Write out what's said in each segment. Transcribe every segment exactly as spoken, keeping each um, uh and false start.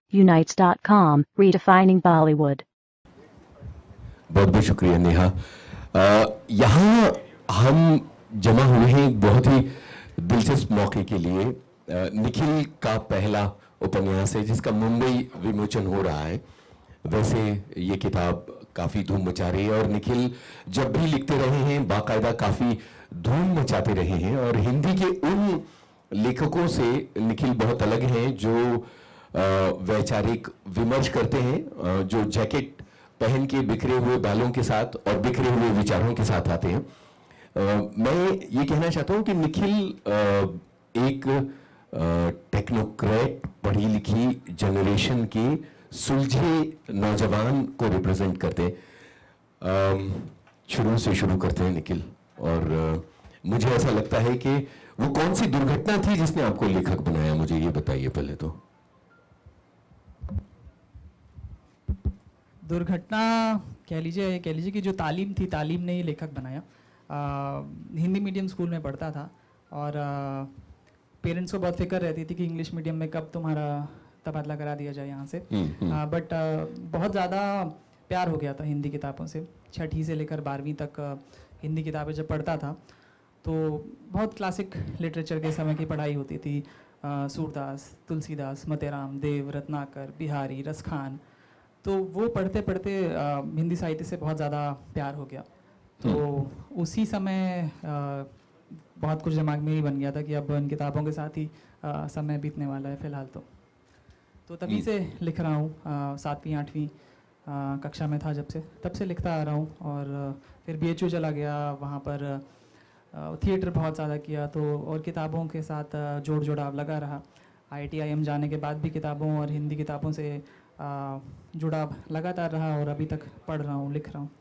unites dot com, redefining Bollywood. बहुत बहुत शुक्रिया नेहा। आ, यहाँ हम जमा हुए हैं एक बहुत ही दिलचस्प मौके के लिए। आ, निखिल का पहला उपन्यास है जिसका मुंबई विमोचन हो रहा है। वैसे ये किताब काफ़ी धूम मचा रही है और निखिल जब भी लिखते रहे हैं बाकायदा काफ़ी धूम मचाते रहे हैं, और हिंदी के उन लेखकों से निखिल बहुत अलग हैं जो वैचारिक विमर्श करते हैं, जो जैकेट पहन के बिखरे हुए बालों के साथ और बिखरे हुए विचारों के साथ आते हैं। uh, मैं ये कहना चाहता हूँ कि निखिल uh, एक टेक्नोक्रेट, पढ़ी लिखी जनरेशन के सुलझे नौजवान को रिप्रेजेंट करते हैं। uh, शुरू से शुरू करते हैं निखिल, और uh, मुझे ऐसा लगता है कि वो कौन सी दुर्घटना थी जिसने आपको लेखक बनाया, मुझे ये बताइए पहले तो। दुर्घटना कह लीजिए कह लीजिए कि जो तालीम थी, तालीम ने ही लेखक बनाया। आ, हिंदी मीडियम स्कूल में पढ़ता था और पेरेंट्स को बहुत फिक्र रहती थी कि इंग्लिश मीडियम में कब तुम्हारा तबादला करा दिया जाए यहाँ से। बट बहुत ज़्यादा प्यार हो गया था हिंदी किताबों से। छठी से लेकर बारहवीं तक आ, हिंदी किताबें जब पढ़ता था तो बहुत क्लासिक लिटरेचर के समय की पढ़ाई होती थी। आ, सूरदास, तुलसीदास, मतेराम, देव, रत्नाकर, बिहारी, रसखान। तो वो पढ़ते पढ़ते आ, हिंदी साहित्य से बहुत ज़्यादा प्यार हो गया। तो उसी समय आ, बहुत कुछ दिमाग में ही बन गया था कि अब इन किताबों के साथ ही आ, समय बीतने वाला है फ़िलहाल। तो तो तभी से लिख रहा हूँ। सातवीं आठवीं कक्षा में था जब से, तब से लिखता आ रहा हूँ। और फिर बी एच यू चला गया, वहाँ पर थिएटर बहुत ज़्यादा किया, तो और किताबों के साथ जोड़ जोड़ाव लगा रहा। आई टी आई एम जाने के बाद भी किताबों और हिंदी किताबों से आ, जुड़ाव लगातार रहा और अभी तक पढ़ रहा हूँ, लिख रहा हूँ।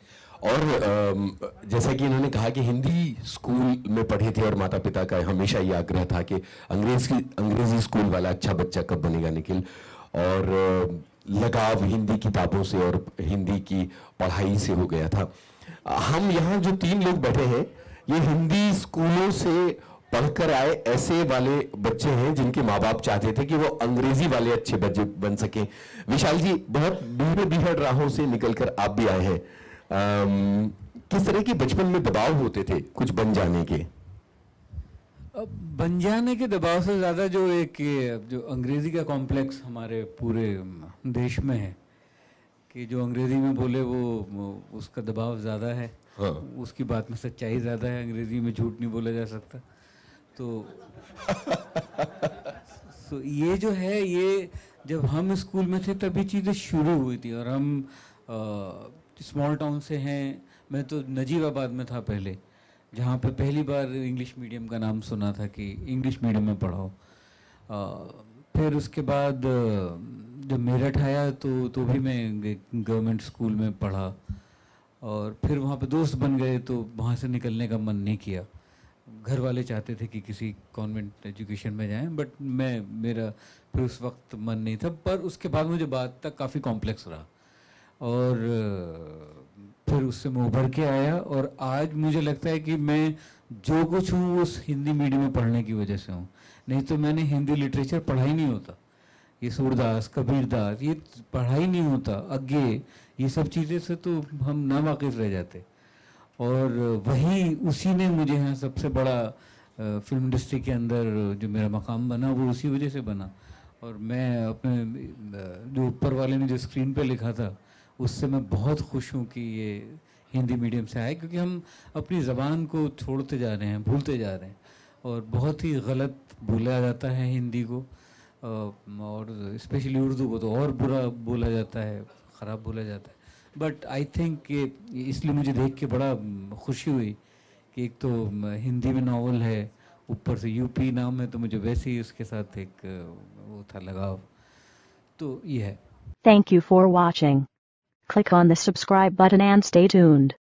और जैसा कि इन्होंने कहा कि हिंदी स्कूल में पढ़े थे और माता पिता का हमेशा ये आग्रह था कि अंग्रेजी अंग्रेजी स्कूल वाला अच्छा बच्चा कब बनेगा निखिल, और लगाव हिंदी किताबों से और हिंदी की पढ़ाई से हो गया था। हम यहाँ जो तीन लोग बैठे हैं ये हिंदी स्कूलों से पढ़कर आए ऐसे वाले बच्चे हैं जिनके माँ बाप चाहते थे कि वो अंग्रेजी वाले अच्छे बच्चे बन सकें। विशाल जी, बहुत बीहड़ बीहड़ राहों से निकलकर आप भी आए हैं। आम, किस तरह के बचपन में दबाव होते थे कुछ बन जाने के? बन जाने के दबाव से ज़्यादा जो एक जो अंग्रेज़ी का कॉम्प्लेक्स हमारे पूरे देश में है कि जो अंग्रेज़ी में बोले वो उसका दबाव ज़्यादा है। हाँ। उसकी बात में सच्चाई ज़्यादा है, अंग्रेज़ी में झूठ नहीं बोला जा सकता। तो so ये जो है, ये जब हम स्कूल में थे तभी चीज़ें शुरू हुई थी। और हम स्मॉल टाउन से हैं। मैं तो नजीबाबाद में था पहले, जहाँ पे पहली बार इंग्लिश मीडियम का नाम सुना था कि इंग्लिश मीडियम में पढ़ाओ। फिर उसके बाद जब मेरठ आया तो तो भी मैं गवर्नमेंट स्कूल में पढ़ा, और फिर वहाँ पे दोस्त बन गए तो वहाँ से निकलने का मन नहीं किया। घर वाले चाहते थे कि किसी कॉन्वेंट एजुकेशन में जाएं, बट मैं मेरा फिर उस वक्त मन नहीं था। पर उसके बाद मुझे बात तक काफ़ी कॉम्प्लेक्स रहा और फिर उससे मैं उभर के आया। और आज मुझे लगता है कि मैं जो कुछ हूँ उस हिंदी मीडियम में पढ़ने की वजह से हूँ, नहीं तो मैंने हिंदी लिटरेचर पढ़ा ही नहीं होता। ये सूरदास, कबीरदास, ये पढ़ा ही नहीं होता। अज्ञे, ये सब चीज़ें से तो हम ना वाकिफ़ रह जाते। और वही उसी ने मुझे यहाँ सबसे बड़ा फिल्म इंडस्ट्री के अंदर जो मेरा मकाम बना वो उसी वजह से बना। और मैं अपने जो ऊपर वाले ने जो स्क्रीन पे लिखा था उससे मैं बहुत खुश हूँ कि ये हिंदी मीडियम से आए, क्योंकि हम अपनी ज़बान को छोड़ते जा रहे हैं, भूलते जा रहे हैं, और बहुत ही गलत बोला जाता है हिंदी को, और स्पेशली उर्दू को तो और बुरा बोला जाता है, ख़राब बोला जाता है। बट आई थिंक कि इसलिए मुझे देख के बड़ा खुशी हुई कि एक तो हिंदी में नावल है, ऊपर से यूपी नाम है, तो मुझे वैसे ही उसके साथ एक वो था लगाव। तो ये है। Thank you for watching. Click on the subscribe button and stay tuned.